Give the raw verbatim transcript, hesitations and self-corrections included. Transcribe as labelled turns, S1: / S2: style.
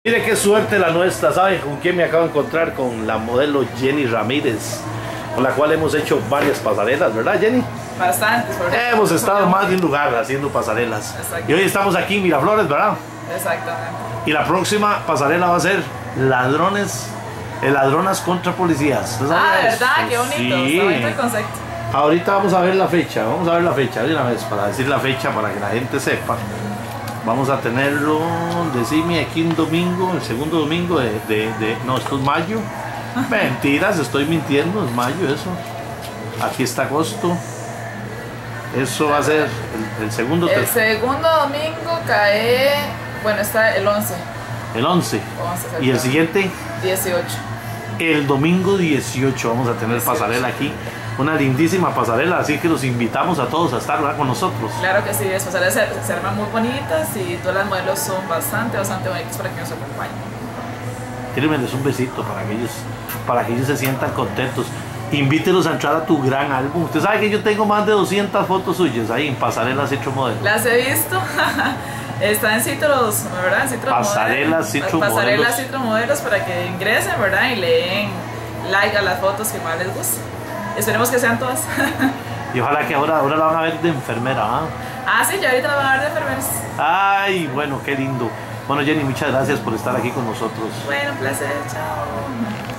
S1: Mire qué suerte la nuestra, ¿saben con quién me acabo de encontrar? Con la modelo Jenny Ramírez, con la cual hemos hecho varias pasarelas, ¿verdad, Jenny?
S2: Bastantes.
S1: Hemos estado en más de un lugar haciendo pasarelas. Y hoy estamos aquí en Miraflores, ¿verdad?
S2: Exactamente.
S1: Y la próxima pasarela va a ser ladrones, eh, ladronas contra policías.
S2: Ah, ¿de verdad? Qué bonito.
S1: Sí.
S2: Está bonito el concepto.
S1: Ahorita vamos a ver la fecha, vamos a ver la fecha de una vez, para decir la fecha, para que la gente sepa. Vamos a tenerlo, decime, aquí un domingo, el segundo domingo de, de, de no, esto es mayo. Mentiras, estoy mintiendo, es mayo eso. Aquí está agosto. Eso va a ser el, el segundo.
S2: El segundo domingo cae, bueno, está el once.
S1: El once.
S2: once
S1: y el siguiente.
S2: dieciocho.
S1: El domingo dieciocho vamos a tener dieciocho. Pasarela aquí. Una lindísima pasarela, así que los invitamos a todos a estar, ¿verdad?, con nosotros.
S2: Claro que sí, las pasarelas se, se arman muy bonitas y todas las modelos son bastante, bastante bonitas para que nos acompañen.
S1: Tírenmeles un besito para que ellos, para que ellos se sientan contentos. Invítelos a entrar a tu gran álbum. Usted sabe que yo tengo más de doscientas fotos suyas ahí en Pasarelas Citro Modelo.
S2: Las he visto. Está en Citros, ¿verdad? En Citro
S1: Pasarelas Citro Modelos.
S2: Pasarelas Citro Modelos para que ingresen, ¿verdad? Y le den like a las fotos que más les gusten. Esperemos que sean todas.
S1: Y ojalá que ahora, ahora la van a ver de enfermera, ¿ah?
S2: Ah, sí, ya ahorita la van a ver de enfermeras.
S1: Ay, bueno, qué lindo. Bueno, Jenny, muchas gracias por estar aquí con nosotros.
S2: Bueno, un placer, chao.